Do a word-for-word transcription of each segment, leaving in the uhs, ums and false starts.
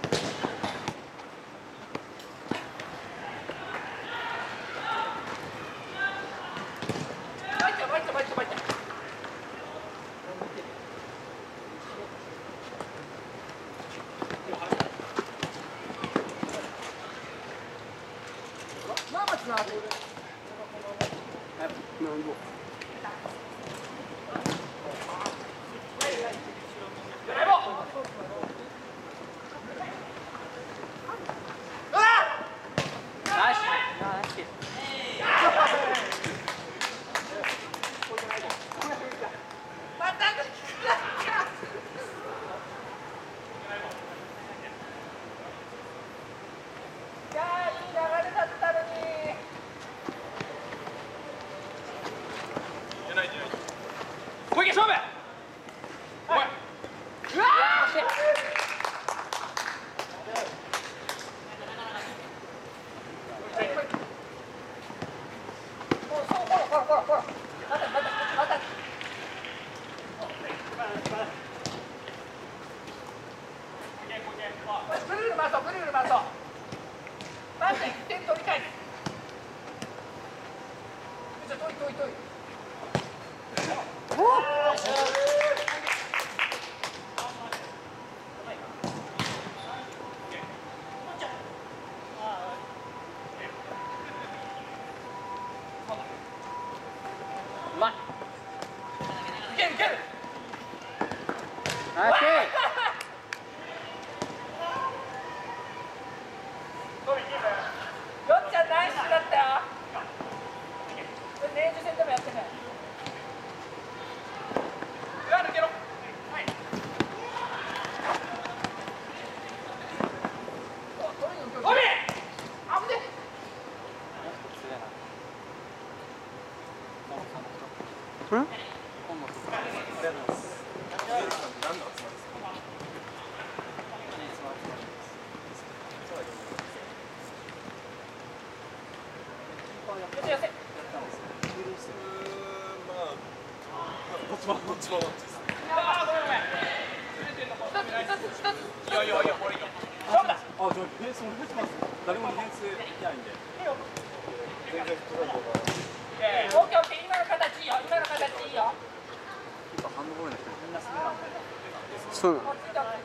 そうなの。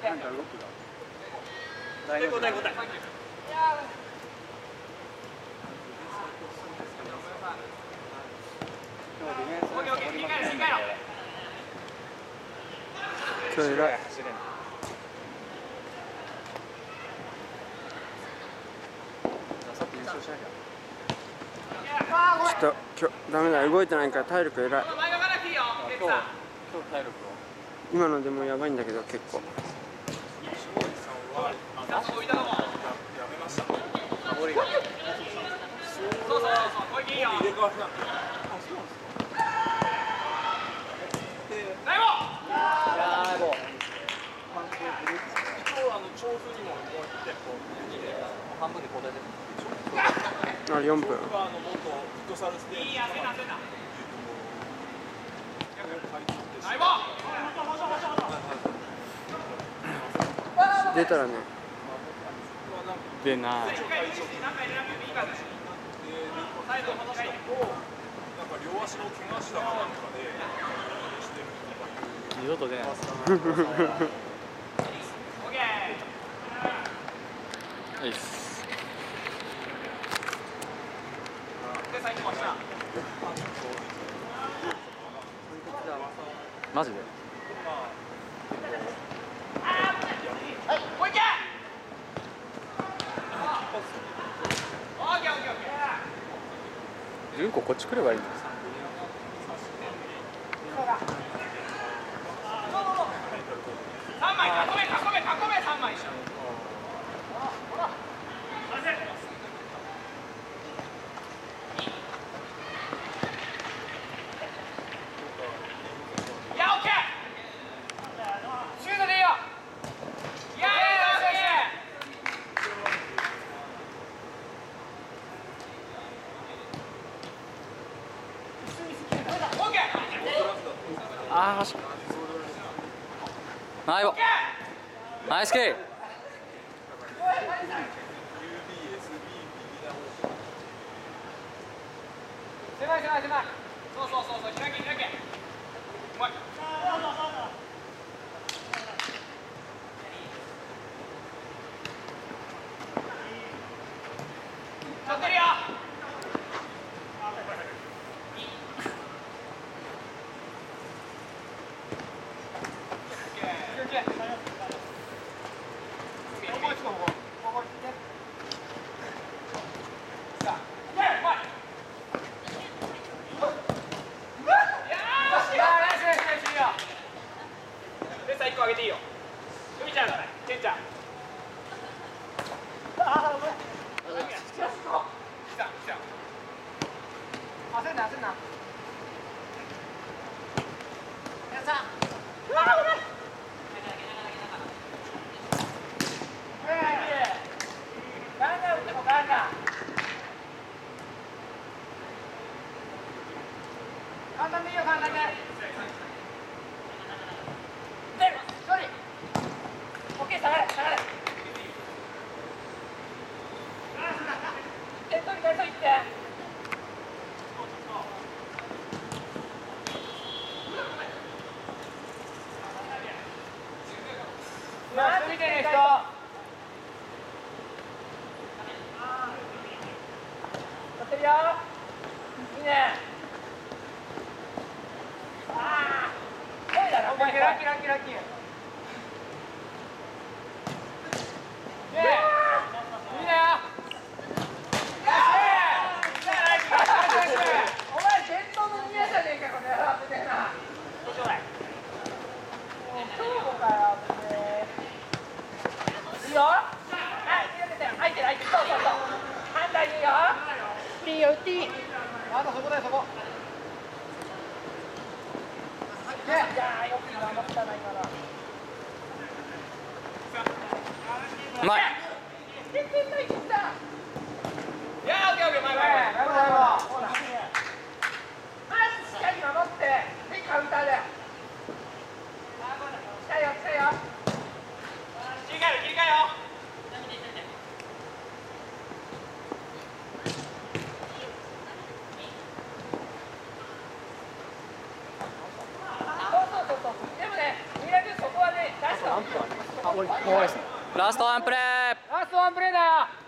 今日偉い。ちょっと今日ダメだ、動いてないから体力偉い。今日今日体力今のでもやばいんだけど結構。あ、よんぷん。出たらね。 出ない。二度と出ない。いいっす。マジで。純子こっち来ればいいんです。三枚囲め囲め囲め三枚。あー、ナイスキー。 狭い狭い狭い。そうそうそうそう、開け開け。うまい。取ってるよ。いっこあげていいよ。海ちゃん、ケンちゃん。ああ、うまい。来た来た。焦んな焦んな。やった。うわあ、ごめん。ガンガン打ってもガンガン。簡単でいいよ、簡単で。下がれ下がれ。点取り点取りって。マジでね人。取ってるよ。いいね。ああ。そうだな。ラッキーラッキーラッキーラッキー。いいね。お前伝統の宮じゃねえかこの野郎みたいな。どうしようだい。今日かよ。いいよ。はい、入ってる入ってる入ってる。そうそうそう。反対にいいよ。いいよ打っていい。あとそこだよそこ。いやーよく頑張ったな今の。 うまい。 全然ない切った。いやーオッケーオッケー前前前。なるほどなるほど。ほら。まずしっかり守って、でカウンターで。来たよ来たよ。切り替える切り替えよ。そうそうそうそう。でもね、ミラクそこはね、出した。あ、俺、もうです。 ラストワンプレー。 ラストワンプレーだよ。